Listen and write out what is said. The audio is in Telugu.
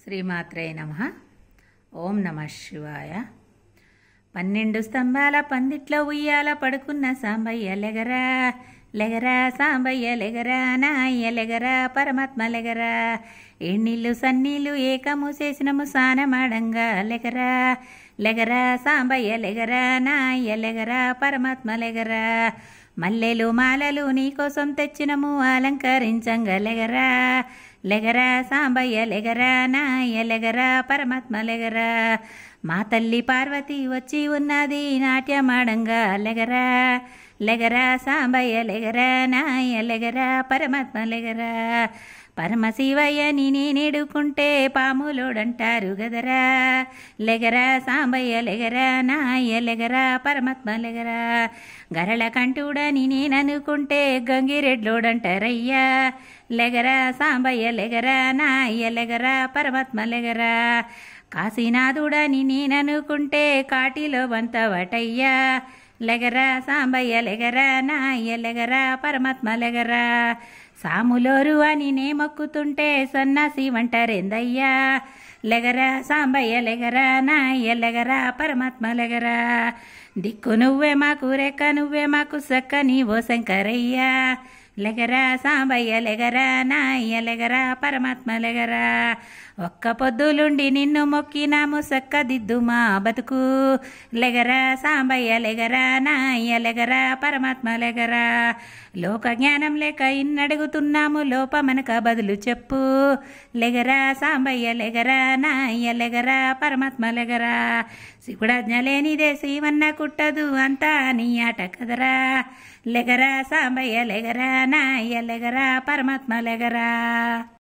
శ్రీమాత్రే నమః. ఓం నమః శివాయ. 12 స్తంభాల పందిట్లో ఉయ్యాల పడుకున్న సాంబయ్య లెగరా లెగరా సాంబయ్య లెగరా నాయ్య లెగరా పరమాత్మ లెగరా. ఎన్నీళ్ళు సన్నీళ్ళు ఏకము చేసినము సానమాడంగా లెగరా లెగరా సాంబయ్య లెగరా నాయ్య లెగరా పరమాత్మ లెగరా. మల్లెలు మాలలు నీకోసం తెచ్చినము అలంకరించంగా లెగరా లెగరా సాంబయ్య లెగరా నాయ్య లెగరా పరమాత్మ లెగరా. మా తల్లి పార్వతి వచ్చి ఉన్నది నాట్యమాడంగా లెగరా లెగరా సాంబయ్య లెగరా నాయ్య లెగరా పరమాత్మ లెగరా. పరమశివయ్యని నేనేడుకుంటే పాములోడంటారు గదరా లెగరా సాంబయ్య లెగరా నాయ్య లెగరా పరమాత్మ లెగరా. గరళ కంఠుడని నేననుకుంటే గంగిరెడ్లోడంటారయ్యా లెగరా సాంబయ్య లెగరా నాయ్య లెగరా పరమాత్మ లెగరా. కాశీనాథుడని నేననుకుంటే కాటిలో వంతవటయ్యా లెగరా సాంబయ్య లెగరా నాయ్య లెగరా పరమాత్మ లెగరా. సాములోరు అని నే మొక్కుతుంటే సన్నాసి వంటారేందయ్యా లెగరా సాంబయ్య లెగరా నాయ్య లెగరా పరమాత్మ లెగరా. దిక్కు నువ్వే మాకు రెక్క నువ్వే మాకు సక్క నీవో శంకరయ్యా లెగరా సాంబయ్య లెగరా నాయ్య లెగరా పరమాత్మ లెగరా. ఒక్క పొద్దులుండి నిన్ను మొక్కినాము సక్క దిద్దు మా బతుకు లెగరా సాంబయ్య లెగరా నాయ్య లెగరా పరమాత్మ లెగరా. లోక జ్ఞానం లేక ఇన్నడుగుతున్నాము లోపమనక బదులు చెప్పు లెగరా సాంబయ్య లెగరా నాయ్య లెగరా పరమాత్మ లెగరా. శివుడాజ్ఞ లేనిదే శివన్న కుట్టదు అంతా నీ ఆట కదరా లెగరా సాంబయ్య లెగరా నాయ్య లెగరా పరమాత్మ లెగరా.